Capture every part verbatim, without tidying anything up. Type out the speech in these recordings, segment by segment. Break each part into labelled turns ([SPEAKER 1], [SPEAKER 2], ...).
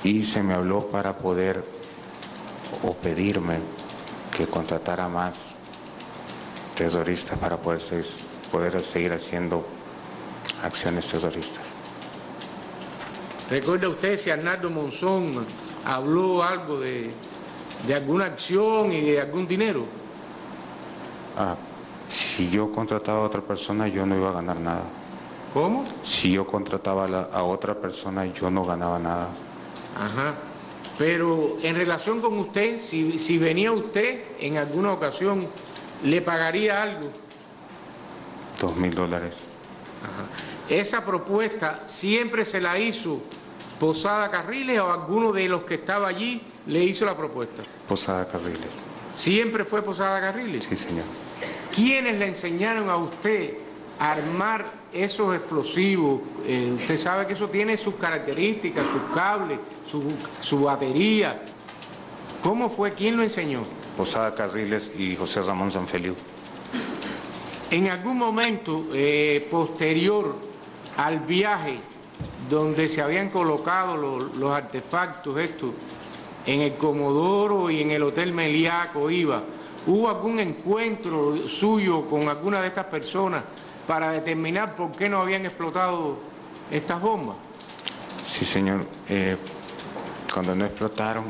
[SPEAKER 1] y se me habló para poder o pedirme que contratara más terroristas para poder, poder seguir haciendo acciones terroristas.
[SPEAKER 2] ¿Recuerda usted si Arnaldo Monzón habló algo de, de alguna acción y de algún dinero?
[SPEAKER 1] Ah, si yo contrataba a otra persona, yo no iba a ganar nada.
[SPEAKER 2] ¿Cómo?
[SPEAKER 1] Si yo contrataba a, la, a otra persona, yo no ganaba nada.
[SPEAKER 2] Ajá. Pero en relación con usted, si, si venía usted en alguna ocasión, ¿le pagaría algo?
[SPEAKER 1] Dos mil dólares.
[SPEAKER 2] Ajá. ¿Esa propuesta siempre se la hizo Posada Carriles o alguno de los que estaba allí le hizo la propuesta?
[SPEAKER 1] Posada Carriles.
[SPEAKER 2] ¿Siempre fue Posada Carriles?
[SPEAKER 1] Sí, señor.
[SPEAKER 2] ¿Quiénes le enseñaron a usted a armar esos explosivos? Eh, usted sabe que eso tiene sus características, sus cables, su, su batería. ¿Cómo fue? ¿Quién lo enseñó?
[SPEAKER 1] Posada Carriles y José Ramón Sanfeliu.
[SPEAKER 2] En algún momento eh, posterior al viaje donde se habían colocado los, los artefactos estos en el Comodoro y en el Hotel Meliaco iba, ¿hubo algún encuentro suyo con alguna de estas personas para determinar por qué no habían explotado estas bombas?
[SPEAKER 1] Sí, señor. Eh, cuando no explotaron,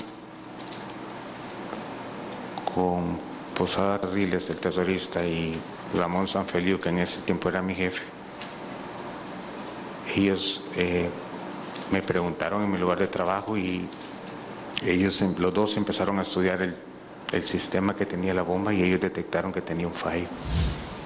[SPEAKER 1] con Posada Carriles, el terrorista, y Ramón Sanfeliu, que en ese tiempo era mi jefe, ellos eh, me preguntaron en mi lugar de trabajo y ellos, los dos, empezaron a estudiar el, el sistema que tenía la bomba y ellos detectaron que tenía un fallo.